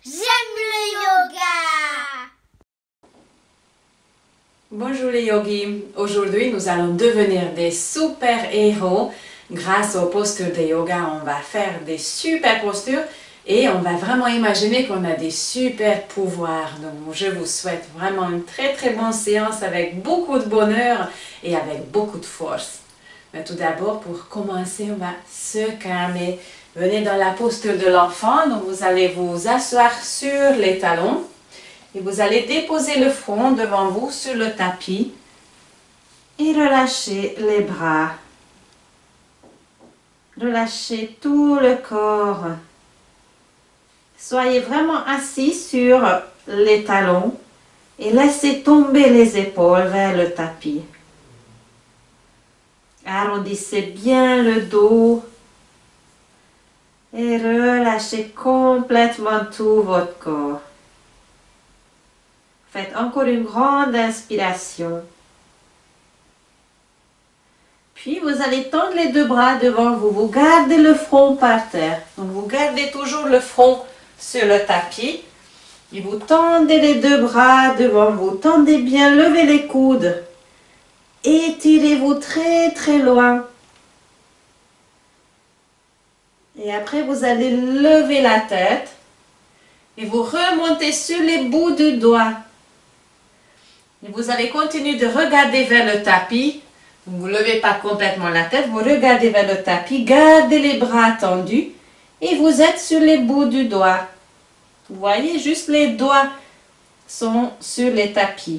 J'aime le yoga. Bonjour les yogis, aujourd'hui nous allons devenir des super-héros. Grâce aux postures de yoga, on va faire des super postures et on va vraiment imaginer qu'on a des super pouvoirs. Donc je vous souhaite vraiment une très bonne séance avec beaucoup de bonheur et avec beaucoup de force. Mais tout d'abord, pour commencer, on va se calmer. Venez dans la posture de l'enfant, donc vous allez vous asseoir sur les talons. Et vous allez déposer le front devant vous sur le tapis et relâcher les bras. Relâchez tout le corps. Soyez vraiment assis sur les talons et laissez tomber les épaules vers le tapis. Arrondissez bien le dos et relâchez complètement tout votre corps. Faites encore une grande inspiration. Puis vous allez tendre les deux bras devant vous. Vous gardez le front par terre. Donc vous gardez toujours le front sur le tapis. Et vous tendez les deux bras devant vous. Tendez bien, levez les coudes. Étirez-vous très loin. Et après vous allez lever la tête. Et vous remontez sur les bouts du doigt. Et vous allez continuer de regarder vers le tapis. Vous ne levez pas complètement la tête, vous regardez vers le tapis, gardez les bras tendus et vous êtes sur les bouts du doigt. Vous voyez, juste les doigts sont sur les tapis.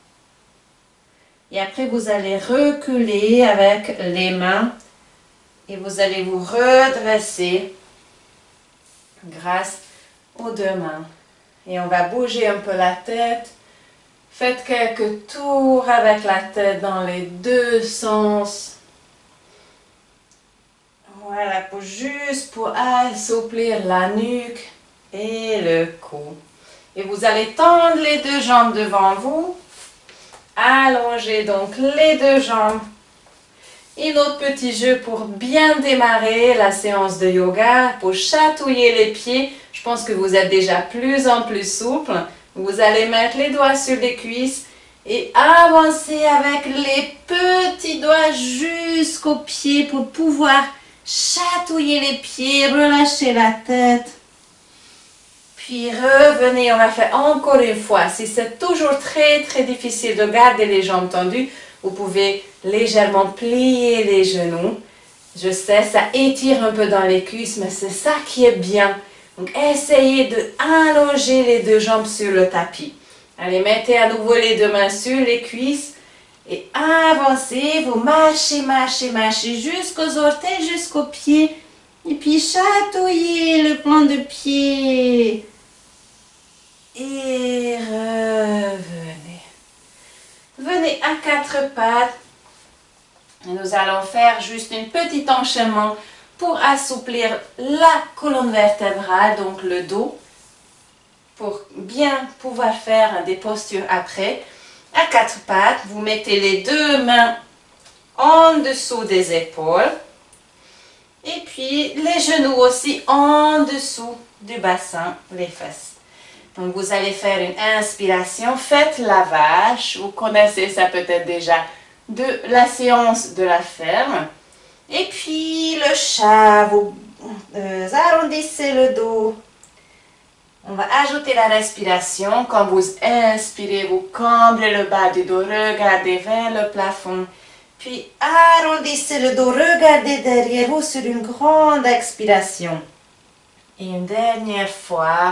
Et après, vous allez reculer avec les mains et vous allez vous redresser grâce aux deux mains. Et on va bouger un peu la tête. Faites quelques tours avec la tête dans les deux sens. Voilà, juste pour assouplir la nuque et le cou. Et vous allez tendre les deux jambes devant vous. Allongez donc les deux jambes. Et notre petit jeu pour bien démarrer la séance de yoga, pour chatouiller les pieds. Je pense que vous êtes déjà plus en plus souple. Vous allez mettre les doigts sur les cuisses et avancer avec les petits doigts jusqu'aux pieds pour pouvoir chatouiller les pieds, relâcher la tête. Puis revenez, on va faire encore une fois. Si c'est toujours très difficile de garder les jambes tendues, vous pouvez légèrement plier les genoux. Je sais, ça étire un peu dans les cuisses, mais c'est ça qui est bien. Donc, essayez de allonger les deux jambes sur le tapis. Allez, mettez à nouveau les deux mains sur les cuisses et avancez. Vous marchez jusqu'aux orteils, jusqu'aux pieds. Et puis, chatouillez le plan de pied. Et revenez. Venez à quatre pattes. Et nous allons faire juste un petit enchaînement pour assouplir la colonne vertébrale, donc le dos, pour bien pouvoir faire des postures après. À quatre pattes, vous mettez les deux mains en dessous des épaules. Et puis les genoux aussi en dessous du bassin, les fesses. Donc vous allez faire une inspiration, faites la vache. Vous connaissez ça peut-être déjà de la séance de la ferme. Et puis le chat, vous arrondissez le dos. On va ajouter la respiration. Quand vous inspirez, vous cambrez le bas du dos, regardez vers le plafond. Puis arrondissez le dos, regardez derrière vous sur une grande expiration. Et une dernière fois,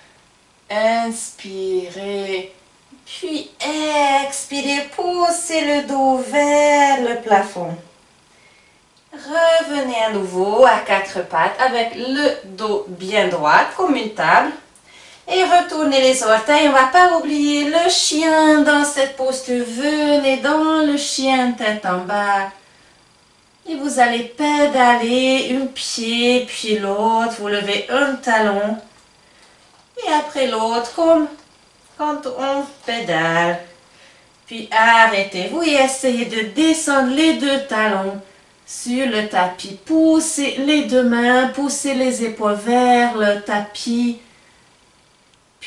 inspirez. Puis expirez, poussez le dos vers le plafond. Revenez à nouveau à quatre pattes avec le dos bien droit comme une table. Et retournez les orteils. On ne va pas oublier le chien dans cette posture. Venez dans le chien tête en bas. Et vous allez pédaler un pied puis l'autre. Vous levez un talon. Et après l'autre comme quand on pédale. Puis arrêtez-vous et essayez de descendre les deux talons sur le tapis. Poussez les deux mains, poussez les épaules vers le tapis.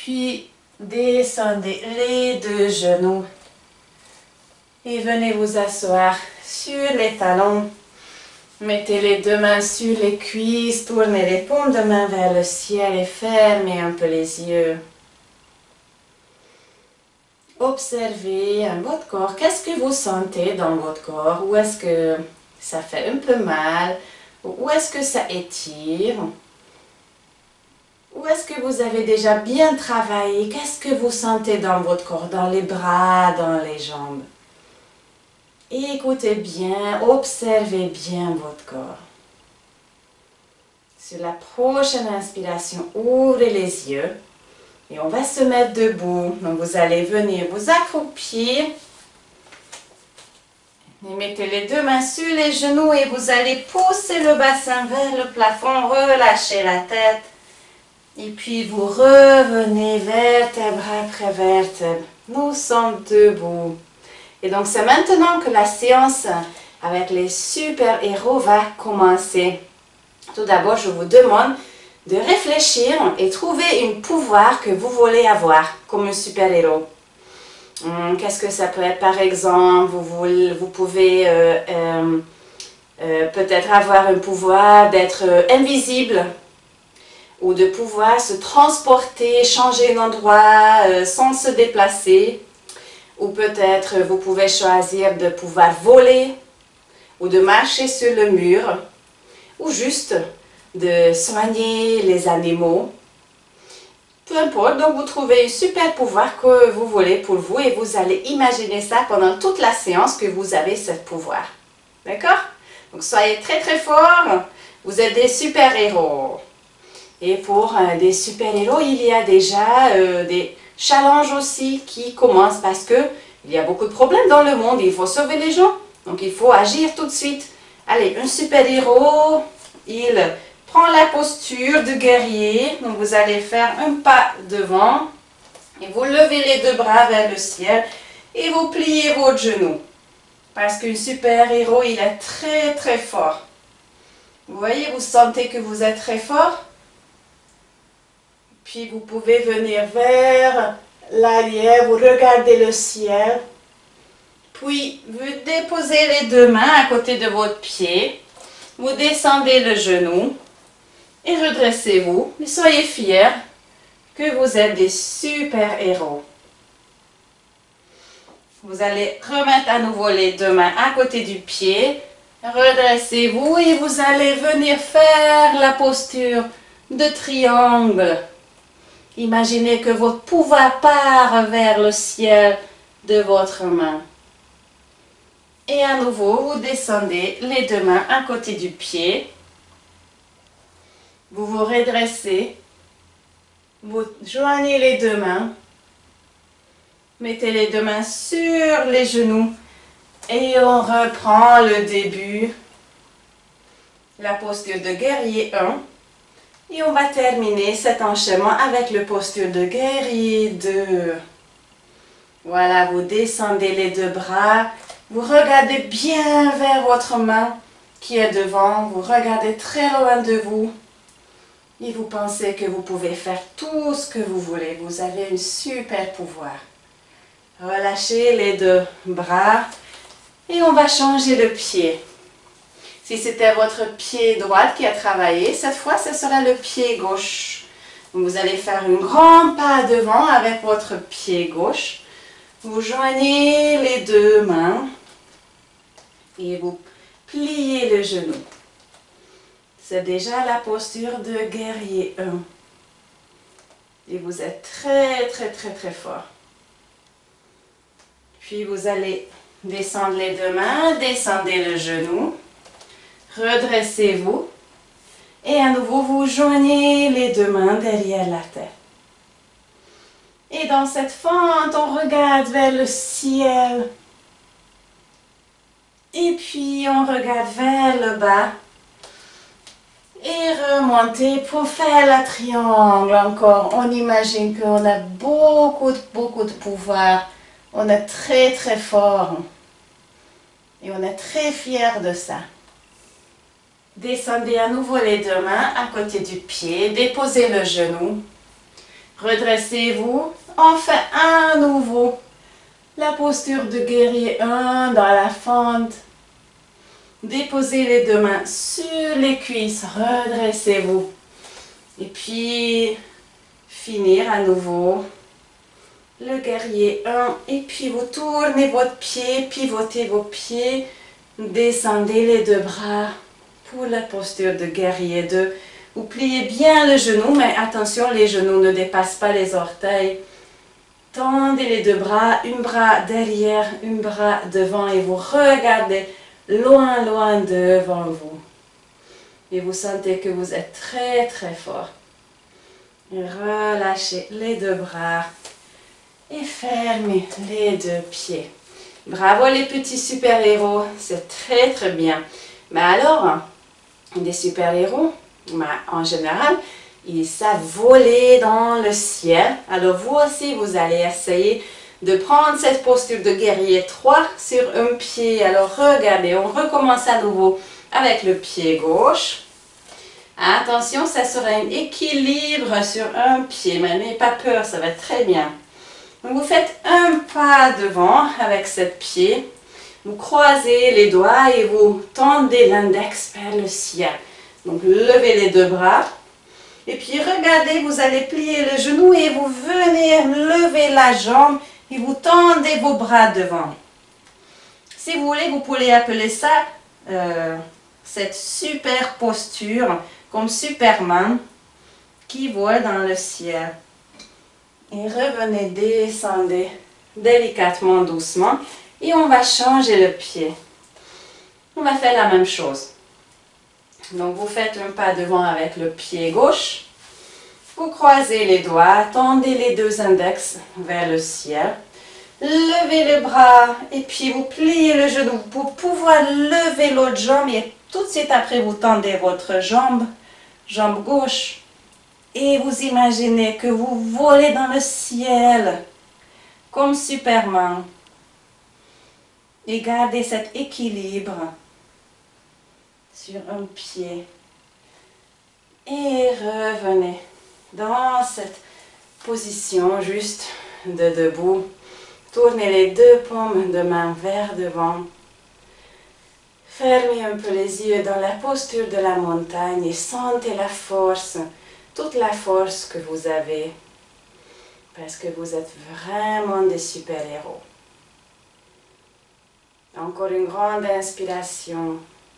Puis descendez les deux genoux. Et venez vous asseoir sur les talons. Mettez les deux mains sur les cuisses, tournez les paumes de main vers le ciel et fermez un peu les yeux. Observez votre corps. Qu'est-ce que vous sentez dans votre corps? Où est-ce que ça fait un peu mal? Où est-ce que ça étire? Où est-ce que vous avez déjà bien travaillé? Qu'est-ce que vous sentez dans votre corps? Dans les bras, dans les jambes? Écoutez bien, observez bien votre corps. Sur la prochaine inspiration, ouvrez les yeux et on va se mettre debout. Donc vous allez venir vous accroupir et mettez les deux mains sur les genoux et vous allez pousser le bassin vers le plafond, relâchez la tête et puis vous revenez vertèbre après vertèbre. Nous sommes debout. Et donc, c'est maintenant que la séance avec les super-héros va commencer. Tout d'abord, je vous demande de réfléchir et trouver un pouvoir que vous voulez avoir comme un super-héros. Qu'est-ce que ça peut être, par exemple? Vous pouvez peut-être avoir un pouvoir d'être invisible ou de pouvoir se transporter, changer d'endroit sans se déplacer. Ou peut-être vous pouvez choisir de pouvoir voler ou de marcher sur le mur ou juste de soigner les animaux. Peu importe, donc vous trouvez un super pouvoir que vous voulez pour vous et vous allez imaginer ça pendant toute la séance que vous avez ce pouvoir. D'accord? Donc soyez très très forts, vous êtes des super-héros. Et pour des super-héros, il y a déjà des challenge aussi qui commence parce que il y a beaucoup de problèmes dans le monde, il faut sauver les gens, donc il faut agir tout de suite. Allez, un super-héros, il prend la posture de guerrier, donc vous allez faire un pas devant et vous levez les deux bras vers le ciel et vous pliez votre genou parce qu'un super-héros, il est très très fort. Vous voyez, vous sentez que vous êtes très fort? Puis vous pouvez venir vers l'arrière, vous regardez le ciel. Puis vous déposez les deux mains à côté de votre pied. Vous descendez le genou et redressez-vous. Mais soyez fiers que vous êtes des super-héros. Vous allez remettre à nouveau les deux mains à côté du pied. Redressez-vous et vous allez venir faire la posture de triangle. Imaginez que votre pouvoir part vers le ciel de votre main. Et à nouveau, vous descendez les deux mains à côté du pied. Vous vous redressez. Vous joignez les deux mains. Mettez les deux mains sur les genoux. Et on reprend le début. La posture de guerrier 1. Et on va terminer cet enchaînement avec le posture de guerrier 2. Voilà, vous descendez les deux bras. Vous regardez bien vers votre main qui est devant. Vous regardez très loin de vous. Et vous pensez que vous pouvez faire tout ce que vous voulez. Vous avez un super pouvoir. Relâchez les deux bras. Et on va changer le pied. Si c'était votre pied droit qui a travaillé, cette fois, ce sera le pied gauche. Vous allez faire un grand pas devant avec votre pied gauche. Vous joignez les deux mains et vous pliez le genou. C'est déjà la posture de guerrier 1. Et vous êtes très, très, très, très fort. Puis vous allez descendre les deux mains, descendez le genou. Redressez-vous et à nouveau vous joignez les deux mains derrière la tête. Et dans cette fente, on regarde vers le ciel. Et puis on regarde vers le bas. Et remontez pour faire la triangle encore. On imagine qu'on a beaucoup de pouvoir. On est très très fort. Et on est très fiers de ça. Descendez à nouveau les deux mains à côté du pied. Déposez le genou. Redressez-vous. On fait à nouveau la posture de guerrier 1 dans la fente. Déposez les deux mains sur les cuisses. Redressez-vous. Et puis, finir à nouveau le guerrier 1. Et puis, vous tournez votre pied, pivotez vos pieds. Descendez les deux bras pour la posture de guerrier 2. Vous pliez bien le genou, mais attention, les genoux ne dépassent pas les orteils. Tendez les deux bras, un bras derrière, un bras devant et vous regardez loin, loin devant vous. Et vous sentez que vous êtes très, très fort. Et relâchez les deux bras et fermez les deux pieds. Bravo les petits super-héros, c'est très, très bien. Mais alors, des super-héros, en général, ils savent voler dans le ciel. Alors vous aussi, vous allez essayer de prendre cette posture de guerrier 3 sur un pied. Alors regardez, on recommence à nouveau avec le pied gauche. Attention, ça sera un équilibre sur un pied, mais n'ayez pas peur, ça va très bien. Donc vous faites un pas devant avec ce pied. Vous croisez les doigts et vous tendez l'index vers le ciel. Donc levez les deux bras. Et puis regardez, vous allez plier le genou et vous venez lever la jambe et vous tendez vos bras devant. Si vous voulez, vous pouvez appeler ça cette super posture comme Superman qui vole dans le ciel. Et revenez, descendez délicatement, doucement. Et on va changer le pied. On va faire la même chose. Donc vous faites un pas devant avec le pied gauche. Vous croisez les doigts, tendez les deux index vers le ciel. Levez le bras et puis vous pliez le genou pour pouvoir lever l'autre jambe. Et tout de suite après, vous tendez votre jambe gauche. Et vous imaginez que vous volez dans le ciel comme Superman. Et gardez cet équilibre sur un pied. Et revenez dans cette position juste de debout. Tournez les deux paumes de main vers devant. Fermez un peu les yeux dans la posture de la montagne et sentez la force, toute la force que vous avez. Parce que vous êtes vraiment des super-héros. Encore une grande inspiration.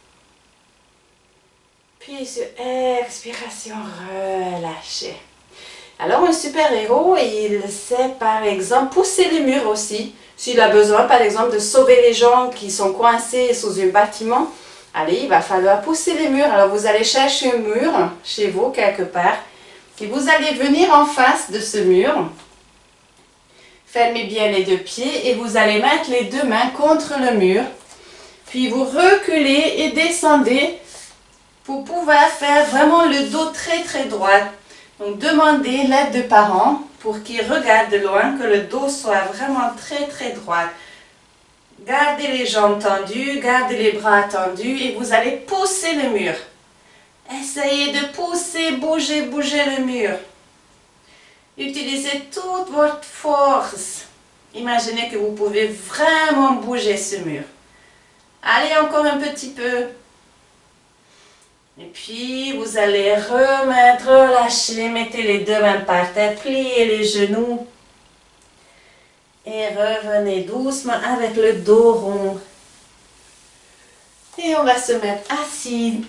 Puis sur expiration, relâchez. Alors un super-héros, il sait par exemple pousser les murs aussi. S'il a besoin par exemple de sauver les gens qui sont coincés sous un bâtiment, allez, il va falloir pousser les murs. Alors vous allez chercher un mur chez vous quelque part. Et vous allez venir en face de ce mur. Fermez bien les deux pieds et vous allez mettre les deux mains contre le mur. Puis vous reculez et descendez pour pouvoir faire vraiment le dos très très droit. Donc demandez l'aide de parents pour qu'ils regardent de loin, que le dos soit vraiment très très droit. Gardez les jambes tendues, gardez les bras tendus et vous allez pousser le mur. Essayez de pousser, bouger le mur. Utilisez toute votre force. Imaginez que vous pouvez vraiment bouger ce mur. Allez encore un petit peu. Et puis, vous allez remettre, relâcher, mettez les deux mains par terre, pliez les genoux. Et revenez doucement avec le dos rond. Et on va se mettre assis.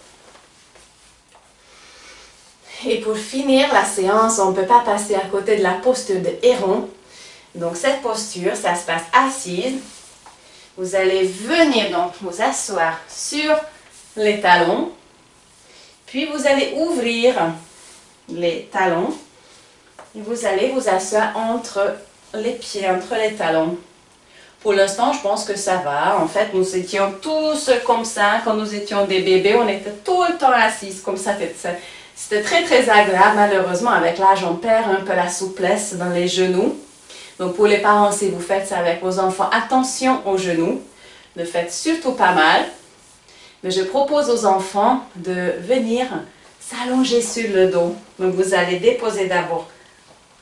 Et pour finir la séance, on ne peut pas passer à côté de la posture de héron. Donc cette posture, ça se passe assise. Vous allez venir donc vous asseoir sur les talons. Puis vous allez ouvrir les talons. Et vous allez vous asseoir entre les pieds, entre les talons. Pour l'instant, je pense que ça va. En fait, nous étions tous comme ça. Quand nous étions des bébés, on était tout le temps assis comme ça. C'était très très agréable. Malheureusement, avec l'âge, on perd un peu la souplesse dans les genoux. Donc pour les parents, si vous faites ça avec vos enfants, attention aux genoux. Ne faites surtout pas mal. Mais je propose aux enfants de venir s'allonger sur le dos. Donc vous allez déposer d'abord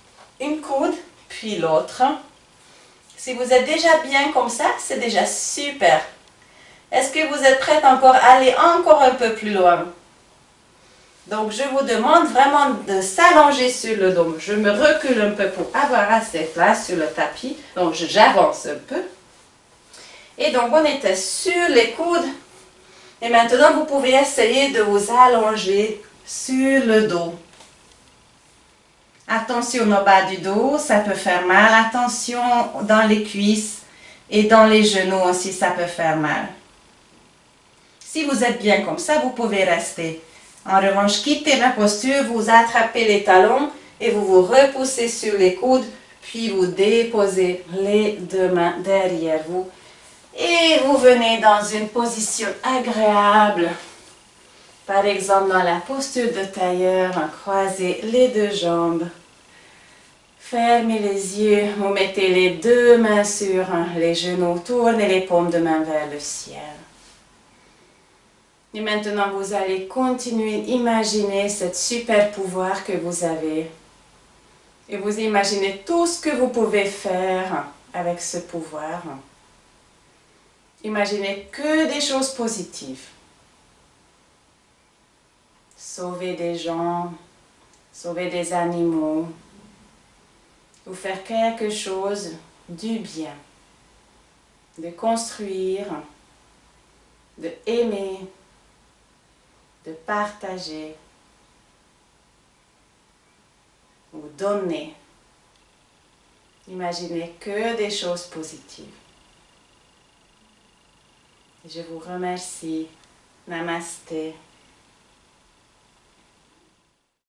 une coude, puis l'autre. Si vous êtes déjà bien comme ça, c'est déjà super. Est-ce que vous êtes prête encore à aller encore un peu plus loin? Donc, je vous demande vraiment de s'allonger sur le dos. Je me recule un peu pour avoir assez de place sur le tapis. Donc, j'avance un peu. Et donc, on était sur les coudes. Et maintenant, vous pouvez essayer de vous allonger sur le dos. Attention au bas du dos, ça peut faire mal. Attention dans les cuisses et dans les genoux aussi, ça peut faire mal. Si vous êtes bien comme ça, vous pouvez rester. En revanche, quittez la posture, vous attrapez les talons et vous vous repoussez sur les coudes, puis vous déposez les deux mains derrière vous. Et vous venez dans une position agréable. Par exemple, dans la posture de tailleur, croisez les deux jambes. Fermez les yeux, vous mettez les deux mains sur les genoux, tournez les paumes de main vers le ciel. Et maintenant, vous allez continuer d'imaginer ce super pouvoir que vous avez. Et vous imaginez tout ce que vous pouvez faire avec ce pouvoir. Imaginez que des choses positives. Sauver des gens, sauver des animaux, ou faire quelque chose du bien, de construire, de aimer, de partager ou donner. Imaginez que des choses positives. Je vous remercie. Namasté.